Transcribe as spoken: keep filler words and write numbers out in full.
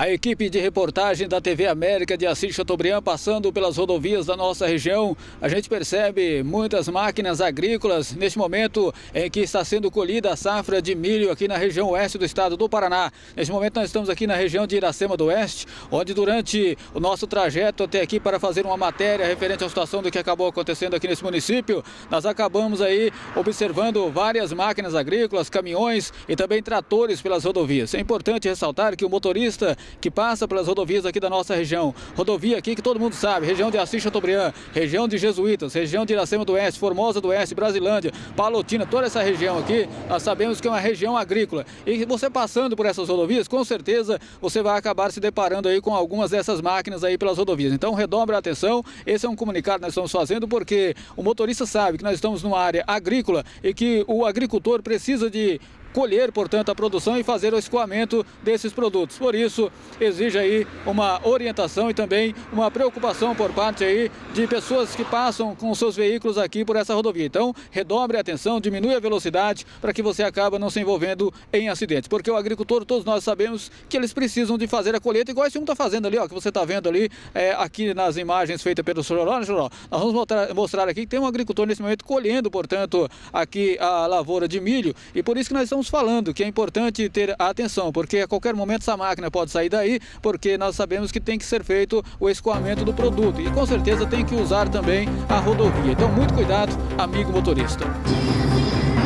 A equipe de reportagem da T V América de Assis Chateaubriand passando pelas rodovias da nossa região, a gente percebe muitas máquinas agrícolas neste momento em que está sendo colhida a safra de milho aqui na região oeste do estado do Paraná. Neste momento nós estamos aqui na região de Iracema do Oeste, onde durante o nosso trajeto até aqui para fazer uma matéria referente à situação do que acabou acontecendo aqui nesse município, nós acabamos aí observando várias máquinas agrícolas, caminhões e também tratores pelas rodovias. É importante ressaltar que o motorista que passa pelas rodovias aqui da nossa região, rodovia aqui que todo mundo sabe, região de Assis Chateaubriand, região de Jesuítas, região de Iracema do Oeste, Formosa do Oeste, Brasilândia, Palotina, toda essa região aqui, nós sabemos que é uma região agrícola. E você passando por essas rodovias, com certeza você vai acabar se deparando aí com algumas dessas máquinas aí pelas rodovias. Então redobre a atenção, esse é um comunicado que nós estamos fazendo porque o motorista sabe que nós estamos numa área agrícola e que o agricultor precisa de colher, portanto, a produção e fazer o escoamento desses produtos. Por isso, exige aí uma orientação e também uma preocupação por parte aí de pessoas que passam com seus veículos aqui por essa rodovia. Então, redobre a atenção, diminui a velocidade para que você acabe não se envolvendo em acidentes. Porque o agricultor, todos nós sabemos que eles precisam de fazer a colheita, igual esse um está fazendo ali, ó, que você está vendo ali, é, aqui nas imagens feitas pelo Chororó, né, Chororó? Nós vamos mostrar, mostrar aqui que tem um agricultor nesse momento colhendo, portanto, aqui a lavoura de milho, e por isso que nós estamos falando que é importante ter atenção, porque a qualquer momento essa máquina pode sair daí, porque nós sabemos que tem que ser feito o escoamento do produto e com certeza tem que usar também a rodovia. Então muito cuidado, amigo motorista.